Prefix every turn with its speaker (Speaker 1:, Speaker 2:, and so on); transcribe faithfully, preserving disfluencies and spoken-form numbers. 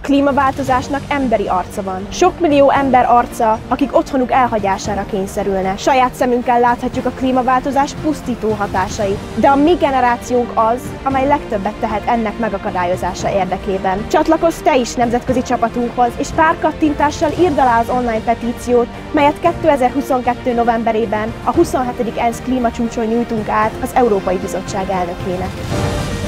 Speaker 1: klímaváltozásnak emberi arca van. Sok millió ember arca, akik otthonuk elhagyására kényszerülne. Saját szemünkkel láthatjuk a klímaváltozás pusztító hatásait, de a mi generációnk az, amely legtöbbet tehet ennek megakadályozása érdekében. Csatlakozz te is nemzetközi csapatunkhoz, és pár kattintással írd alá az online petíciót, melyet kétezer-huszonkettő novemberében a huszonhetedik ENSZ klímacsúcson nyújtunk át az Európai Bizottság elnökének.